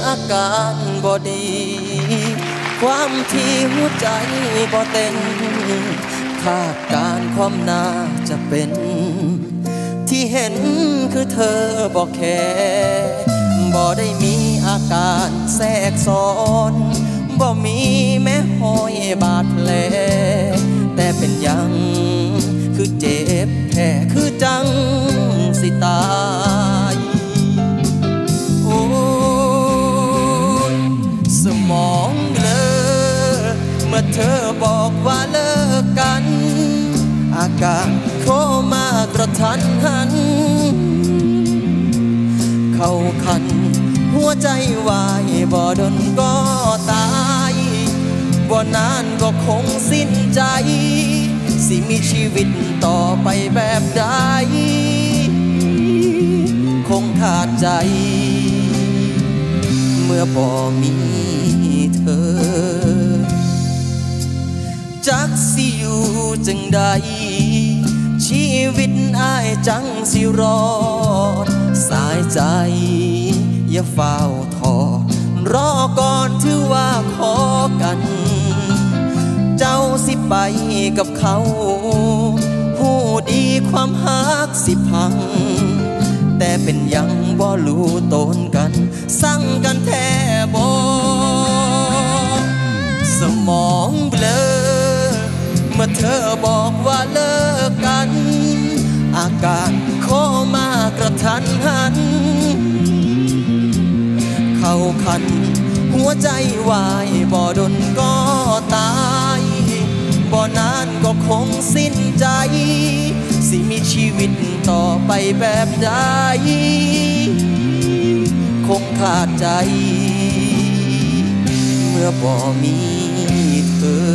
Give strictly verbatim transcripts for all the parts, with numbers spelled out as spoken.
อาการบ่ดีความที่หัวใจบ่เต้นคาดการความน่าจะเป็นที่เห็นคือเธอบ่แค่บ่ได้มีอาการแทรกซ้อนบ่มีแม้หอยบาดแผลแต่เป็นยังคือเจ็บแท้คือจังสิตายโอ้ยสมองเบลอเมื่อเธอบอกว่าเลิกกันอาการโคม่ากระทันหันเข้าคันหัวใจวายบ่ดนก็ตายบ่นานก็คงสิ้นใจสิมีชีวิตต่อไปแบบใดคงขาดใจเมื่อบ่มีเธอจักสิอยู่จังใดชีวิตอ้ายจังสิรอดสายใจอย่าเฝ้าทอรอก่อนถือว่าขอกันเจ้าสิไปกับเขาผู้ดีความฮักสิพังแต่เป็นยังบ่รู้ตนกันสั่งกันแท้บ่สมองเบลอเมื่อเธอบอกว่าเลิกกันอาการโคม่ากระทันหันเข้าคันหัวใจวายบ่ดนก็ตายบ่นานก็คงสิ้นใจสิมีชีวิตต่อไปแบบใดคงขาดใจเมื่อบ่มีเธอ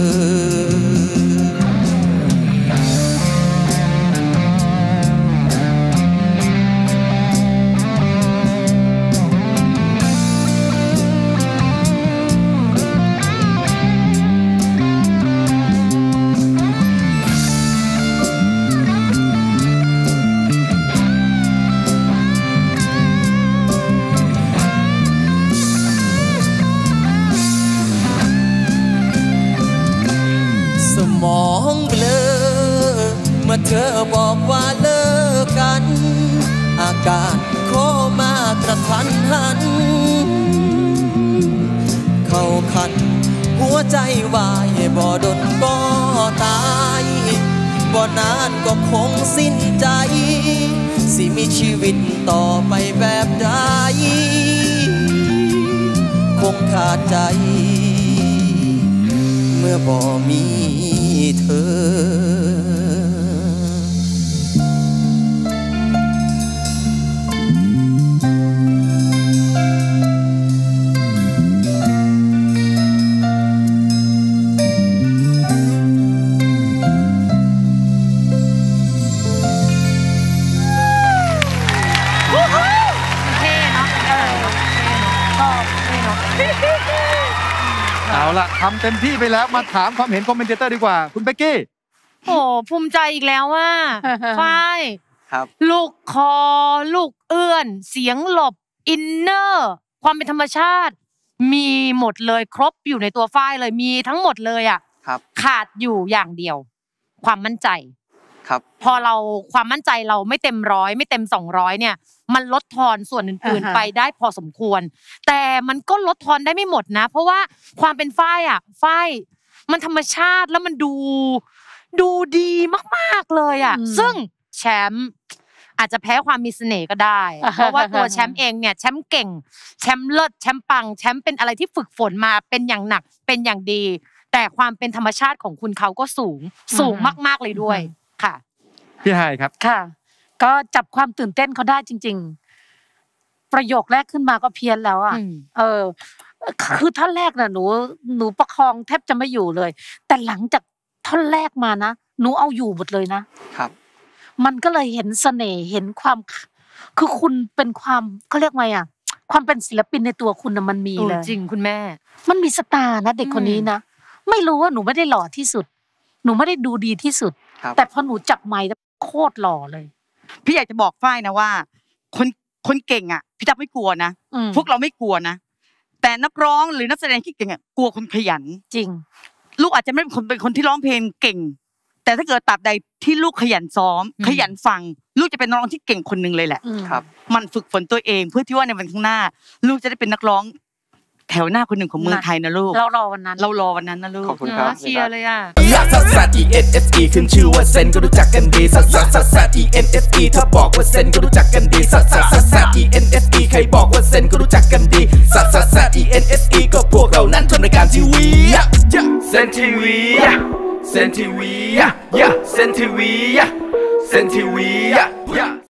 มองเบลอเมื่อเธอบอกว่าเลิกกันอาการโคม่ากระทันหันเข้าคันหัวใจวายบ่ดนก็ตายบ่นานก็คงสิ้นใจสิมีชีวิตต่อไปแบบใดคงขาดใจเมื่อบ่มีเธอเอาล่ะทำเต็มที่ไปแล้วมาถามความเห็นคอมเมนเตอร์ดีกว่าคุณเป๊กกี้โอ้ภูมิใจอีกแล้วว่าฝ้ายครับลูกคอลูกเอื้อนเสียงหลบอินเนอร์ความเป็นธรรมชาติมีหมดเลยครบอยู่ในตัวฝ้ายเลยมีทั้งหมดเลยอ่ะครับขาดอยู่อย่างเดียวความมั่นใจครับพอเราความมั่นใจเราไม่เต็มร้อยไม่เต็มสองร้อยเนี่ยมันลดทอนส่วนอื่นๆไปได้พอสมควรแต่มันก็ลดทอนได้ไม่หมดนะเพราะว่าความเป็นฝ้ายอ่ะฝ้ายมันธรรมชาติแล้วมันดูดูดีมากๆเลยอ่ะซึ่งแชมป์อาจจะแพ้ความมีเสน่ห์ก็ได้เพราะว่าตัวแชมป์เองเนี่ยแชมป์เก่งแชมป์เลิศแชมป์ปังแชมป์เป็นอะไรที่ฝึกฝนมาเป็นอย่างหนักเป็นอย่างดีแต่ความเป็นธรรมชาติของคุณเขาก็สูงสูงมากๆเลยด้วยค่ะพี่ไฮครับค่ะก็จับความตื่นเต้นเขาได้จริงๆประโยคแรกขึ้นมาก็เพี้ยนแล้วอ่ะเออคือท่อนแรกน่ะหนูหนูประคองแทบจะไม่อยู่เลยแต่หลังจากท่อนแรกมานะหนูเอาอยู่หมดเลยนะครับมันก็เลยเห็นเสน่ห์เห็นความคือคุณเป็นความเขาเรียกไงอ่ะความเป็นศิลปินในตัวคุณน่ะมันมีเลยจริงคุณแม่มันมีสตาร์นะเด็กคนนี้นะไม่รู้ว่าหนูไม่ได้หล่อที่สุดหนูไม่ได้ดูดีที่สุดแต่พอหนูจับไมค์แล้วโคตรหล่อเลยพี่อยากจะบอกฝ้ายนะว่าคนคนเก่งอ่ะพี่จับไม่กลัวนะพวกเราไม่กลัวนะแต่นักร้องหรือนักแสดงที่เก่งอ่ะกลัวคนขยันจริงลูกอาจจะไม่เป็นคนเป็นคนที่ร้องเพลงเก่งแต่ถ้าเกิดตราบใดที่ลูกขยันซ้อมขยันฟังลูกจะเป็นนักร้องที่เก่งคนนึงเลยแหละครับมันฝึกฝนตัวเองเพื่อที่ว่าในวันข้างหน้าลูกจะได้เป็นนักร้องแถวหน้าคนหนึ่งของเมืองไทยนะลูกเรารอวันนั้นเรารอวันนั้นนะลูกขอบคุณครับเชียร์เลยอ่ะซัสซัส E N S E ขึ้นชื่อว่าเซนก็รู้จักกันดีซัสซัสซัสซัส E N S E ถ้าบอกว่าเซนก็รู้จักกันดีซัสซัสซัสซัส E N S E ใครบอกว่าเซนก็รู้จักกันดีซัสซัสซัส E N S E ก็พวกเรานั้นทำรายการทีวีเซนทีวีเซนทีวีเซนทีวีเซนทีวี